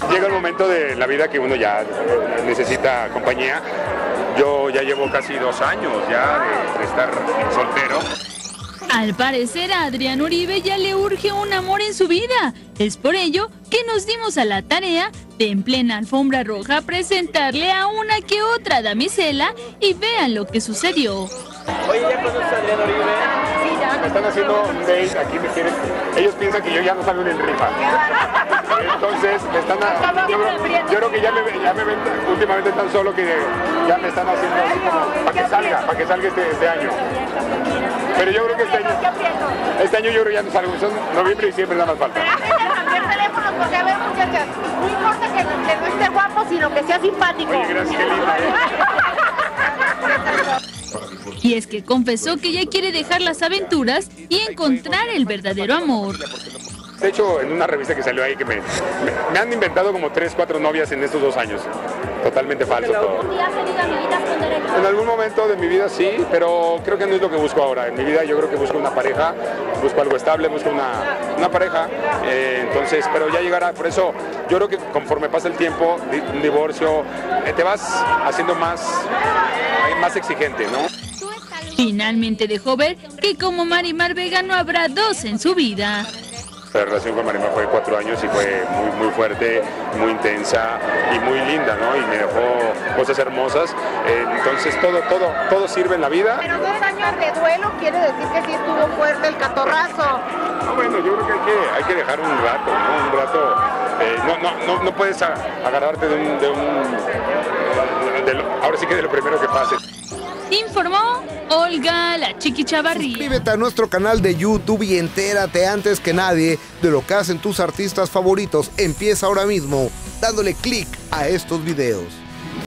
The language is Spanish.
llega el momento de la vida que uno ya necesita compañía. Yo ya llevo casi 2 años ya de estar soltero. Al parecer a Adrián Uribe ya le urge un amor en su vida. Es por ello que nos dimos a la tarea de en plena alfombra roja presentarle a una que otra damisela y vean lo que sucedió. Oye, ¿ya conoces a Adrián Uribe? Sí, ya. Me están haciendo un date, aquí me quieren. Ellos piensan que yo ya no salgo en rifa. Entonces, me están yo creo que ya me ven últimamente tan solo que ya me están haciendo así como para que salga este año. Pero yo creo que este año yo creo que ya no salgo, son noviembre y diciembre nada más falta. Cambiar teléfonos porque a ver, muchachas, no importa que no esté guapo, sino que sea simpático. Oye, gracias, qué linda. Y es que confesó que ya quiere dejar las aventuras y encontrar el verdadero amor. De hecho, en una revista que salió ahí que me han inventado como 3, 4 novias en estos 2 años. Totalmente falso todo. En algún momento de mi vida sí, pero creo que no es lo que busco ahora. En mi vida yo creo que busco una pareja, busco algo estable, busco una pareja. Entonces, pero ya llegará. Por eso yo creo que conforme pasa el tiempo, un divorcio, te vas haciendo más exigente, ¿no? Finalmente dejó ver que como Marimar Vega no habrá dos en su vida. La relación con Marimar fue 4 años y fue muy fuerte, muy intensa y muy linda, ¿no? Y me dejó cosas hermosas. Entonces todo sirve en la vida. Pero 2 años de duelo quiere decir que sí estuvo fuerte el catorrazo. Bueno, yo creo que hay que dejar un rato, ¿no? Un rato. No puedes agarrarte ahora sí que de lo primero que pase. Informó Olga La Chiqui Chavarría. Suscríbete a nuestro canal de YouTube y entérate antes que nadie de lo que hacen tus artistas favoritos. Empieza ahora mismo dándole clic a estos videos.